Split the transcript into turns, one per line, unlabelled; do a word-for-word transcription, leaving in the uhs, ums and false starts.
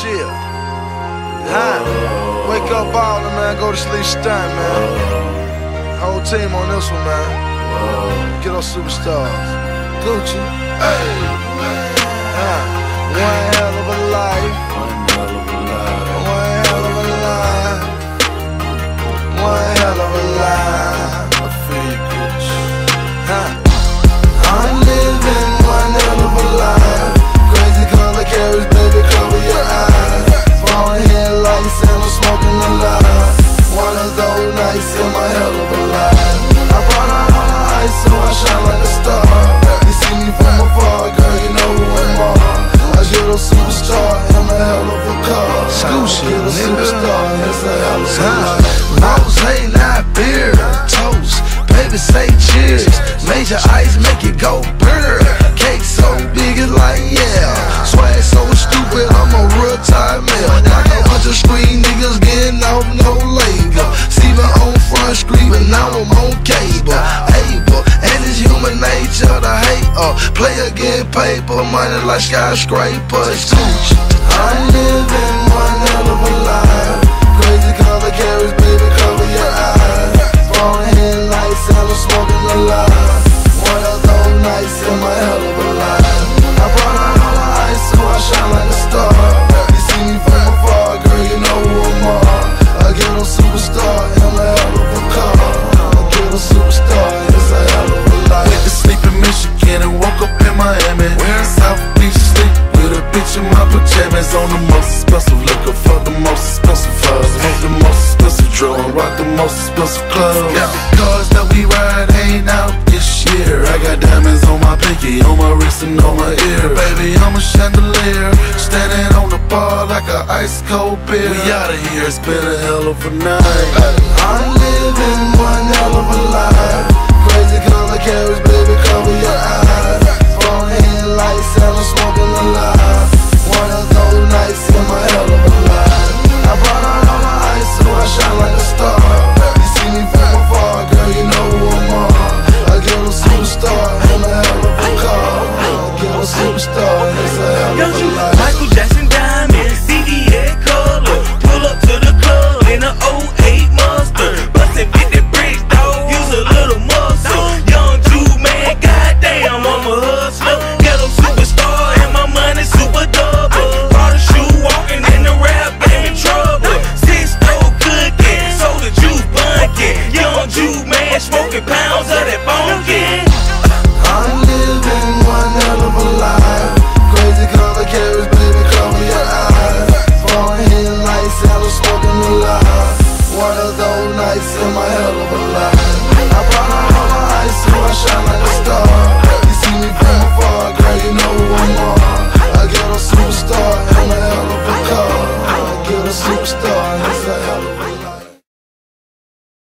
chill. Huh? Wake up ballin', man. Go to sleep stunt, man. Whole team on this one, man. Get those superstars. Gucci. Hey. Huh? One hell of a life. One hell of a life. One hell of a life. I feel you, Gucci. Huh? I'm living one hell of a life. Crazy color carrots, baby, cover your eyes. Falling headlights and I'm smoking a lot. One of those nights in my hell of a life. I brought out all the ice so I shine like a star. You see me from afar, girl, you know who I'm on. I get a superstar in a hell of a car. Scoochie, get a superstar, it's a hell of a life. Rose ain't not beer, toast, baby say cheers. Major ice make it go brr. Cake so big it's like yeah. Swag so stupid, I'm a real time male. Like a bunch of street niggas getting off no label. See me on front street, but now I'm on cable. Able, and it's human nature to hate uh, player get paper, money like skyscrapers. I'm living one hell of a life. Crazy color carrots, baby, cover your eyes. Falling headlights and I'm smoking a lot. One of those nights in my hell of a life. I brought out all the ice so I shine like a star. You see me from afar, girl, you know who I'm on. I get a superstar in a hell of a car. I get a superstar, it's a hell of a life.
Went to sleep in Michigan and woke up in Miami. Where South Beach sleep with a bitch in my pajamas. On the most expensive liquor, fuck the most expensive fuzz. Smoke the most expensive drug, rock the most expensive clubs. Got the cars that we ride ain't out this year. I got diamonds on my pinky, on my wrist and on my ear. Baby, I'm a chandelier, standing on the bar like a ice cold beer. We outta here, it's been a hell of a night.
I'm living one hell of a life. Crazy color carrots, baby, cover your eyes. Falling headlights and I'm smoking a lot. One of those nights in my hell of a life. I brought out all the ice so I shine like a star. You see me from afar, girl, you know who I'm on. I get a superstar in a hell of a car. I get a superstar, it's a hell of a life.
Michael Jackson diamond, C D A color. Pull up to the club in a oh eight Mustang. Bustin' fifty bricks, dawg, use a little muscle. Young Jew man, goddamn, I'm a hustler. Ghetto superstar and my money super double. Bought a shoe walking in the rap game in trouble. Six store cooking, sold the juice bunkin'. Young Jew man, smoking pounds of that bonkin'.
I'm living one hell of a life. Crazy color carrots, baby, cover your eyes. Falling headlights and I'm smoking a lot. One of those nights in my hell of a life.